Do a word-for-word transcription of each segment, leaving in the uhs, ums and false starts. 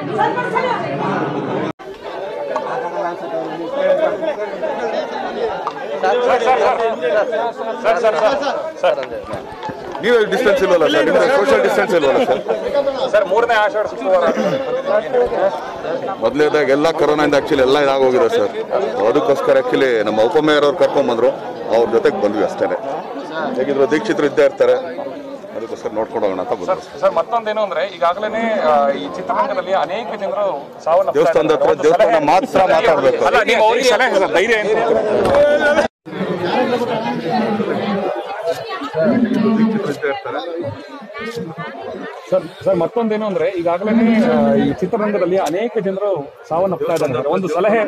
ನೀವೇ ಡಿಸ್ಟೆನ್ಸ್ ಇಲ್ವಲ್ಲ ಸರ್, ನಿಮ್ಗೆ ಸೋಷಿಯಲ್ ಡಿಸ್ಟೆನ್ಸ್ ಇಲ್ವಲ್ಲ ಸರ್? ಸರ್ ಮೂರನೇ ಆಷಾಢ ಶುಕ್ರವಾರ ಮೊದಲೇದಾಗ ಎಲ್ಲ ಕೊರೋನಾಯಿಂದ ಆಕ್ಚುಲಿ ಎಲ್ಲ ಇದಾಗೋಗಿದೆ ಸರ್. ಅದಕ್ಕೋಸ್ಕರ ಆಕ್ಚುಲಿ ನಮ್ಮ ಉಪಮೇಯರ್ ಅವ್ರು ಕರ್ಕೊಂಡ್ಬಂದ್ರು, ಅವ್ರ ಜೊತೆಗೆ ಬಂದ್ವಿ ಅಷ್ಟೇ. ಹೇಗಿದ್ರು ದೀಕ್ಷಿತರು ಇದ್ದೇ ಇರ್ತಾರೆ, ಅದಕ್ಕೋಸ್ಕರ ನೋಡ್ಕೊಂಡು ಹೋಗೋಣ ಅಂತ ಬಂದ್ರು ಸರ್. ಮತ್ತೊಂದೇನು ಅಂದ್ರೆ ಈಗಾಗಲೇ ಈ ಚಿತ್ರರಂಗದಲ್ಲಿ ಅನೇಕ ಜನರು ಸಾವನ್ನ ದೇವಸ್ಥಾನದ ಹತ್ರ ದೇವಸ್ಥಾನ ಮಾತ್ರ ಮಾತಾಡ್ಬೇಕು. ಧೈರ್ಯ ಸರ್ ಸರ್ ಮತ್ತೊಂದೇನು ಅಂದ್ರೆ ಈಗಾಗಲೇ ಈ ಚಿತ್ರರಂಗದಲ್ಲಿ ಅನೇಕ ಜನರು ಸಾವನ್ನಪ್ತಾ ಇದ್ದಾರೆ. ಒಂದು ಸಲಹೆ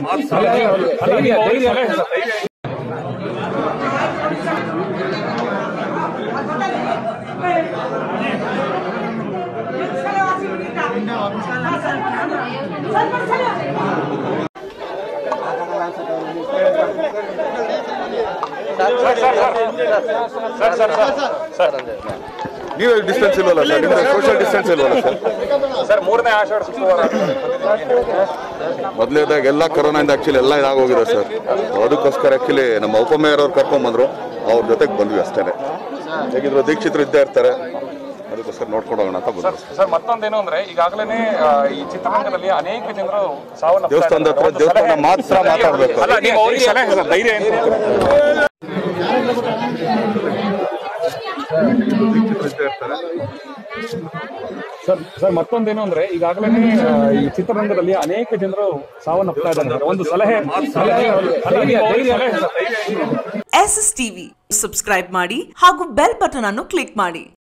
ನೀವೇ ಡಿಸ್ಟೆನ್ಸ್ ಇಲ್ವಲ್ಲ ಸರ್, ನಿಮ್ಗೆ ಸೋಷಿಯಲ್ ಡಿಸ್ಟೆನ್ಸ್ ಇಲ್ವಲ್ಲ ಸರ್? ಸರ್ ಮೂರನೇ ಆಷಾಢ ಶುಕ್ರವಾರ ಮೊದಲೇದಾಗ ಎಲ್ಲ ಕೊರೋನಾಯಿಂದ ಆಕ್ಚುಲಿ ಎಲ್ಲ ಇದಾಗೋಗಿದೆ ಸರ್. ಅದಕ್ಕೋಸ್ಕರ ಆಕ್ಚುಲಿ ನಮ್ಮ ಉಪಮೇಯರ್ ಅವ್ರು ಕರ್ಕೊಂಡ್ಬಂದ್ರು, ಅವ್ರ ಜೊತೆಗೆ ಬಂದ್ವಿ ಅಷ್ಟೇ. ಹೇಗಿದ್ರು ದೀಕ್ಷಿತರು ಇದ್ದೇ ಇರ್ತಾರೆ, ಅದಕ್ಕೋಸ್ಕರ ನೋಡ್ಕೊಂಡು ಹೋಗೋಣ ಅಂತ ಬಂದ್ರು ಸರ್. ಮತ್ತೊಂದೇನು ಅಂದ್ರೆ ಈಗಾಗಲೇ ಈ ಚಿತ್ರರಂಗದಲ್ಲಿ ಅನೇಕ ಜನರು ಸಾವನ್ನ ದೇವಸ್ಥಾನದ ಹತ್ರ ದೇವಸ್ಥಾನ ಮಾತ್ರ ಮಾತಾಡ್ಬೇಕು. ಧೈರ್ಯ ಸರ್ ಸರ್ ಮತ್ತೊಂದೇನು ಅಂದ್ರೆ ಈಗಾಗಲೇ ಈ ಚಿತ್ರರಂಗದಲ್ಲಿ ಅನೇಕ ಜನರು ಸಾವನ್ನಪ್ತಾ ಇದ್ದಾರೆ. ಒಂದು ಸಲಹೆ ಎಸ್ ಎಸ್ ಟಿವಿ ಸಬ್ಸ್ಕ್ರೈಬ್ ಮಾಡಿ ಹಾಗೂ ಬೆಲ್ ಬಟನ್ ಅನ್ನು ಕ್ಲಿಕ್ ಮಾಡಿ.